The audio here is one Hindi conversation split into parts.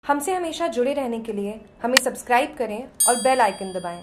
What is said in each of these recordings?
हमसे हमेशा जुड़े रहने के लिए हमें सब्सक्राइब करें और बेल आइकन दबाएं।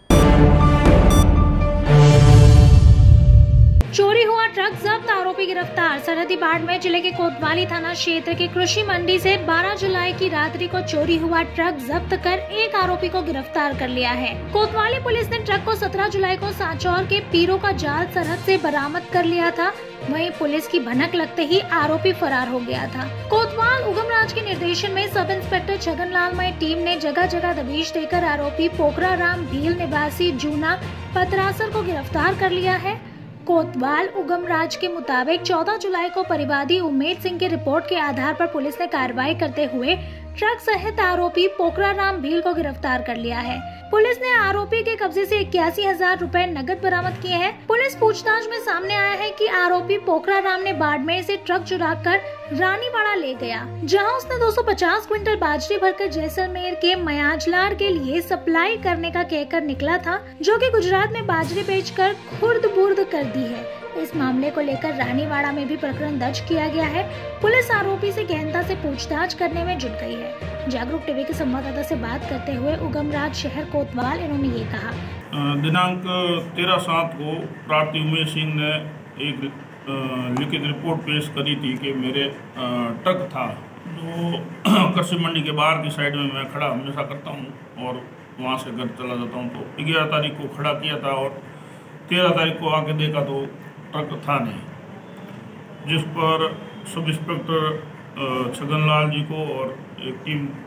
चोरी हुआ ट्रक जब्त, आरोपी गिरफ्तार। सरहदी बाड़मेर जिले के कोतवाली थाना क्षेत्र के कृषि मंडी से 12 जुलाई की रात्रि को चोरी हुआ ट्रक जब्त कर एक आरोपी को गिरफ्तार कर लिया है। कोतवाली पुलिस ने ट्रक को 17 जुलाई को सांचौर के पीरों का जाल सरहद से बरामद कर लिया था। वहीं पुलिस की भनक लगते ही आरोपी फरार हो गया था। कोतवाल उगमराज के निर्देशन में सब इंस्पेक्टर छगन लाल मई टीम ने जगह जगह दबिश देकर आरोपी पोखरा राम भील निवासी जूना पतरासर को गिरफ्तार कर लिया है। कोतवाल उगमराज के मुताबिक 14 जुलाई को परिवादी उमेद सिंह की रिपोर्ट के आधार पर पुलिस ने कार्रवाई करते हुए ट्रक सहित आरोपी पोखरा राम भील को गिरफ्तार कर लिया है। पुलिस ने आरोपी के कब्जे से 81,000 रुपए नकद बरामद किए हैं। पुलिस पूछताछ में सामने आया है कि आरोपी पोखरा राम ने बाड़मेर से ट्रक चुराकर रानीवाड़ा ले गया, जहां उसने 250 क्विंटल बाजरी भरकर जैसलमेर के मयाजलार के लिए सप्लाई करने का कहकर निकला था, जो कि गुजरात में बाजरी बेचकर खुर्द बुर्द कर दी है। इस मामले को लेकर रानीवाड़ा में भी प्रकरण दर्ज किया गया है। पुलिस आरोपी से गहनता से पूछताछ करने में जुट गई है। जागरूक टीवी के संवाददाता से बात करते हुए उगमराज शहर कोतवाल इन्होंने ये कहा। दिनांक 13/7 को प्रार्थी उमेश सिंह ने एक लिखित रिपोर्ट पेश करी थी कि मेरे ट्रक था जो कृषि मंडी के बाहर की साइड में मैं खड़ा हमेशा करता हूँ और वहाँ से घर चला जाता हूँ। तो 11 तारीख को खड़ा किया था और 13 तारीख को आके देखा तो ट्रक था नहीं, जिस पर सब इंस्पेक्टर छगन लाल जी को और एक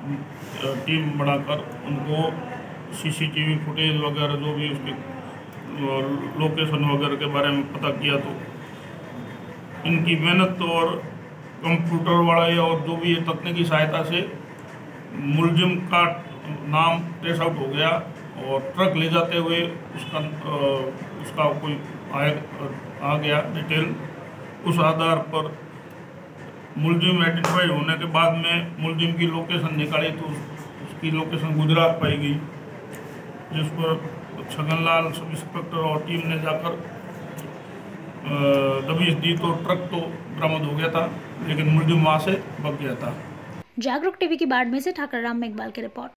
टीम बनाकर उनको सीसीटीवी फुटेज वगैरह जो भी उसके लोकेशन वगैरह के बारे में पता किया। तो इनकी मेहनत और कंप्यूटर वाला और जो भी तकनीकी सहायता से मुलजिम का नाम ट्रेस आउट हो गया और ट्रक ले जाते हुए उसका कोई आ गया डिटेल। उस आधार पर मुलजिम आइडेंटिफाई होने के बाद में मुलजिम की लोकेशन निकाली तो उसकी लोकेशन गुजरात पाई गई, जिस पर छगनलाल सब इंस्पेक्टर और टीम ने जाकर दबिश दी तो ट्रक तो बरामद हो गया था, लेकिन मुलजिम वहाँ से भाग गया था। जागरूक टीवी की बाड़मेर से ठाकर राम मेघवाल की रिपोर्ट।